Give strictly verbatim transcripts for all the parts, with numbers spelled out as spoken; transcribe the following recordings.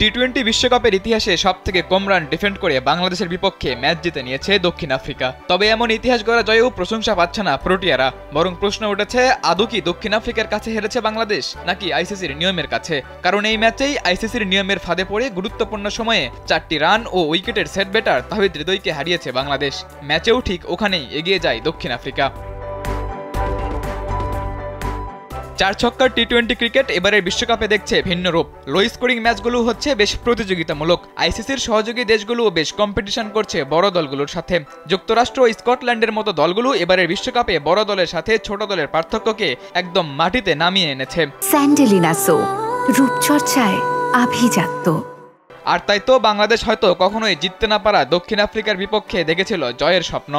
T twenty বিশ্বকাপের ইতিহাসে সবথেকে কম রান ডিফেন্ড করে বাংলাদেশের বিপক্ষে ম্যাচ জিতে নিয়েছে দক্ষিণ আফ্রিকা। তবে এমন ইতিহাস গড়া জয়েও প্রশংসা পাচ্ছে না প্রোটিয়ারা, বরং প্রশ্ন উঠেছে আদৌ কি দক্ষিণ আফ্রিকার কাছে হেরেছে বাংলাদেশ নাকি আইসিসির নিয়মের কাছে। কারণ এই ম্যাচেই আইসিসির নিয়মের ফাঁদে পড়ে গুরুত্বপূর্ণ সময়ে চারটি রান ও উইকেটের সেট ব্যাটার তাহিদ হৃদয়কে হারিয়েছে বাংলাদেশ। ম্যাচেও ঠিক ওখানেই এগিয়ে যায় দক্ষিণ আফ্রিকা। চার ছক্কার টি টোয়েন্টি ক্রিকেট এবারের বিশ্বকাপে দেখছে ভিন্ন রূপ। লো স্কোরিং ম্যাচগুলো হচ্ছে বেশ প্রতিযোগিতামূলক। আইসিসির সহযোগী দেশগুলোও বেশ কম্পিটিশন করছে বড় দলগুলোর সাথে। যুক্তরাষ্ট্র ও স্কটল্যান্ডের মতো দলগুলো এবারের বিশ্বকাপে বড় দলের সাথে ছোট দলের পার্থক্যকে একদম মাটিতে নামিয়ে এনেছে। স্যান্ডেলিনা সো, রূপচর্চায় আভিজাত্য। আর তাই তো বাংলাদেশ হয়তো কখনোই জিততে না পারা দক্ষিণ আফ্রিকার বিপক্ষে দেখেছিল জয়ের স্বপ্ন।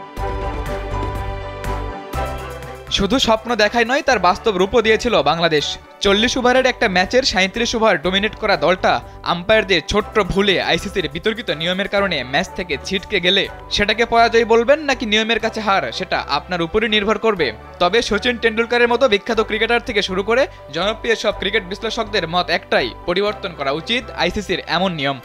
শুধু স্বপ্ন দেখাই নয়, তার বাস্তব রূপও দিয়েছিল বাংলাদেশ। চল্লিশ ওভারের একটা ম্যাচের সাঁত্রিশ ওভার ডোমিনেট করা দলটা আম্পায়ারদের ছোট্ট ভুলে আইসিসির বিতর্কিত নিয়মের কারণে ম্যাচ থেকে ছিটকে গেলে সেটাকে পরাজয় বলবেন নাকি নিয়মের কাছে হার, সেটা আপনার উপরই নির্ভর করবে। তবে সচিন টেন্ডুলকারের মতো বিখ্যাত ক্রিকেটার থেকে শুরু করে জনপ্রিয় সব ক্রিকেট বিশ্লেষকদের মত একটাই, পরিবর্তন করা উচিত আইসিসির এমন নিয়ম।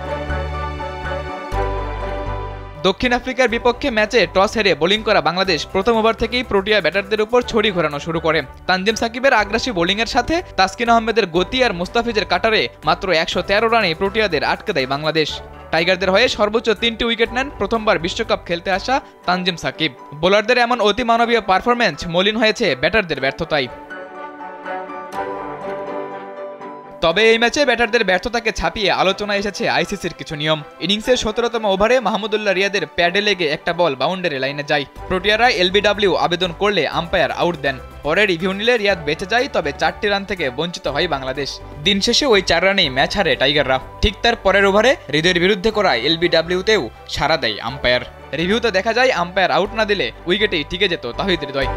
দক্ষিণ আফ্রিকার বিপক্ষে ম্যাচে টস হেরে বোলিং করা বাংলাদেশ প্রথম ওভার থেকেই প্রোটিয়া ব্যাটারদের উপর ছড়ি ঘোরানো শুরু করে। তানজিম সাকিবের আগ্রাসী বোলিংয়ের সাথে তাসকিন আহমেদের গতি আর মুস্তাফিজের কাটারে মাত্র একশো তেরো রানে প্রোটিয়াদের আটকে দেয় বাংলাদেশ। টাইগারদের হয়ে সর্বোচ্চ তিনটি উইকেট নেন প্রথমবার বিশ্বকাপ খেলতে আসা তানজিম সাকিব। বোলারদের এমন অতিমানবীয় পারফরম্যান্স মলিন হয়েছে ব্যাটারদের ব্যর্থতায়। তবে এই ম্যাচে ব্যাটারদের ব্যর্থতাকে ছাপিয়ে আলোচনায় এসেছে আইসিসির কিছু নিয়ম। ইনিংসের সতেরোতম ওভারে মাহমুদুল্লাহ রিয়াদের প্যাডে লেগে একটা বল বাউন্ডারি লাইনে যায়। প্রোটিয়ারা এলবিডব্লিউ আবেদন করলে আম্পায়ার আউট দেন। পরে রিভিউ নিলে রিয়াদ বেঁচে যায়, তবে চারটি রান থেকে বঞ্চিত হয় বাংলাদেশ। দিন শেষে ওই চার রানেই ম্যাচ হারে টাইগাররা। ঠিক তার পরের ওভারে হৃদয়ের বিরুদ্ধে করা এলবিডব্লিউতেও সাড়া দেয় আম্পায়ার। রিভিউতে দেখা যায় আম্পায়ার আউট না দিলে উইকেটেই টিকে যেত তাহিদ হৃদয়।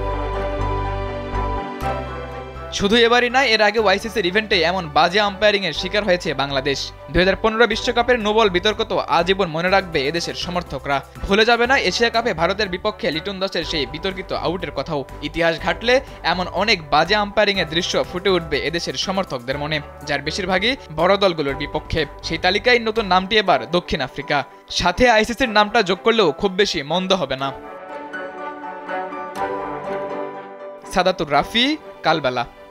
শুধু এবারই নয়, এর আগে আইসিসির ইভেন্টে এমন বাজে আম্পায়ারিং এর শিকার হয়েছে বাংলাদেশ। দুই হাজার পনেরো বিশ্বকাপের নোবল বিতর্ক তো আজীবন মনে রাখবে এদেশের সমর্থকরা। ভুলে যাবে না এশিয়া কাপে ভারতের বিপক্ষে লিটন দাসের সেই বিতর্কিত আউটের কথাও। ইতিহাস ঘাটলে এমন অনেক বাজে আম্পায়ারিং এর দৃশ্য ফুটে উঠবে এদেশের সমর্থকদের মনে, যার বেশিরভাগই বড় দলগুলোর বিপক্ষে। সেই তালিকায় নতুন নামটি এবার দক্ষিণ আফ্রিকা। সাথে আইসিসির নামটা যোগ করলেও খুব বেশি মন্দ হবে না। সাদাতুর রাফি, কালবেলা।